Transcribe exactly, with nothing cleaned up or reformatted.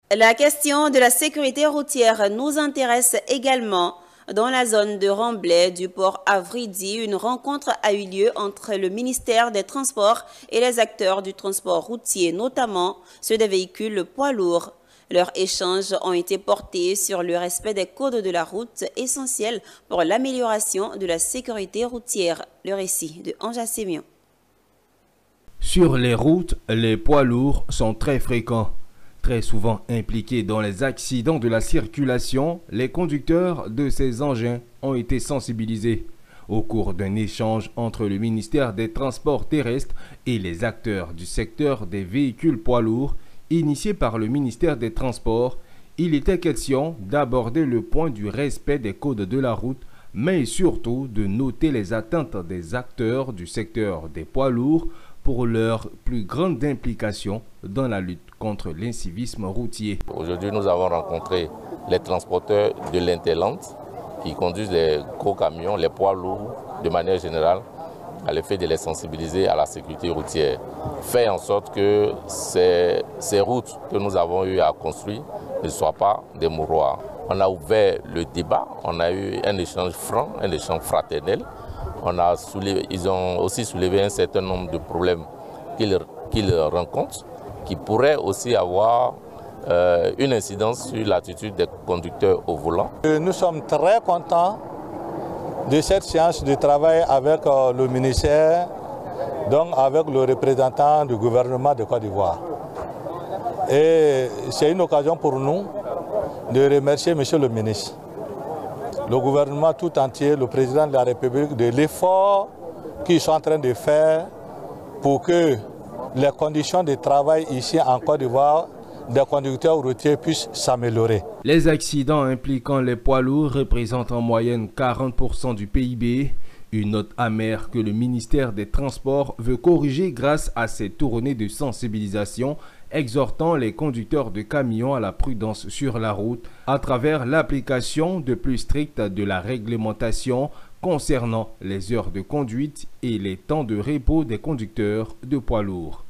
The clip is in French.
La question de la sécurité routière nous intéresse également. Dans la zone de Remblai du port Avridi, une rencontre a eu lieu entre le ministère des Transports et les acteurs du transport routier, notamment ceux des véhicules poids lourds. Leurs échanges ont été portés sur le respect des codes de la route, essentiels pour l'amélioration de la sécurité routière. Le récit de Anja Sémion. Sur les routes, les poids lourds sont très fréquents. Très souvent impliqués dans les accidents de la circulation, les conducteurs de ces engins ont été sensibilisés. Au cours d'un échange entre le ministère des Transports terrestres et les acteurs du secteur des véhicules poids lourds, initié par le ministère des Transports, il était question d'aborder le point du respect des codes de la route, mais surtout de noter les attentes des acteurs du secteur des poids lourds pour leur plus grande implication dans la lutte contre l'incivisme routier. Aujourd'hui, nous avons rencontré les transporteurs de l'Interland qui conduisent les gros camions, les poids lourds de manière générale, à l'effet de les sensibiliser à la sécurité routière. Faire en sorte que ces, ces routes que nous avons eu à construire ne soient pas des mouroirs. On a ouvert le débat, on a eu un échange franc, un échange fraternel. On a soulevé, ils ont aussi soulevé un certain nombre de problèmes qu'ils qu'ils rencontrent, qui pourraient aussi avoir euh, une incidence sur l'attitude des conducteurs au volant. Nous sommes très contents de cette séance de travail avec euh, le ministère, donc avec le représentant du gouvernement de Côte d'Ivoire. Et c'est une occasion pour nous de remercier Monsieur le ministre, le gouvernement tout entier, le président de la République, de l'effort qu'ils sont en train de faire pour que les conditions de travail ici en Côte d'Ivoire des conducteurs routiers puissent s'améliorer. Les accidents impliquant les poids lourds représentent en moyenne quarante pour cent du P I B. Une note amère que le ministère des Transports veut corriger grâce à ces tournées de sensibilisation, exhortant les conducteurs de camions à la prudence sur la route à travers l'application de plus stricte de la réglementation concernant les heures de conduite et les temps de repos des conducteurs de poids lourds.